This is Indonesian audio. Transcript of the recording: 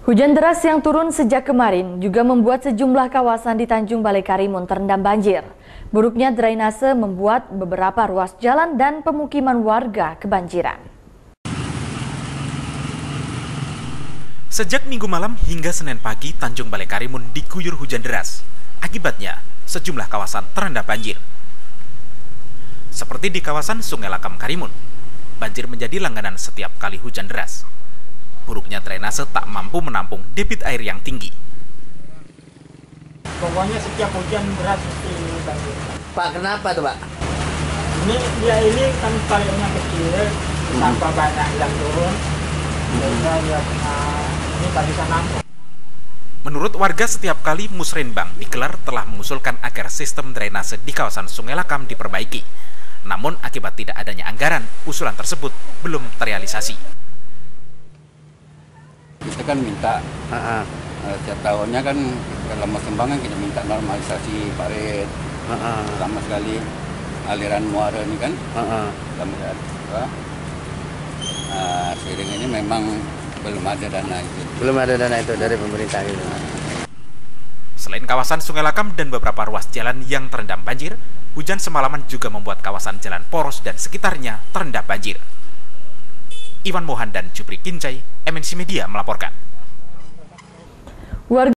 Hujan deras yang turun sejak kemarin juga membuat sejumlah kawasan di Tanjung Balai Karimun terendam banjir. Buruknya drainase membuat beberapa ruas jalan dan pemukiman warga kebanjiran. Sejak Minggu malam hingga Senin pagi, Tanjung Balai Karimun diguyur hujan deras. Akibatnya, sejumlah kawasan terendam banjir. Seperti di kawasan Sungai Lakam Karimun, banjir menjadi langganan setiap kali hujan deras. Buruknya drainase tak mampu menampung debit air yang tinggi. Pokoknya setiap hujan deras mesti banjir. Pak, kenapa tuh Pak? Ini kan kalinya kecil, tanpa banyak yang turun, sehingga dia ini tak bisa nampung. Menurut warga, setiap kali musrenbang digelar telah mengusulkan agar sistem drainase di kawasan Sungai Lakam diperbaiki. Namun akibat tidak adanya anggaran, usulan tersebut belum terrealisasi. Kita kan minta setiap tahunnya kan dalam musrenbang kita minta normalisasi parit, pertama sekali aliran muara ini kan, seiring ini memang belum ada dana itu. Belum ada dana itu dari pemerintah itu. Selain kawasan Sungai Lakam dan beberapa ruas jalan yang terendam banjir, hujan semalaman juga membuat kawasan Jalan Poros dan sekitarnya terendam banjir. Iwan Mohan dan Jupri Kincai, MNC Media melaporkan.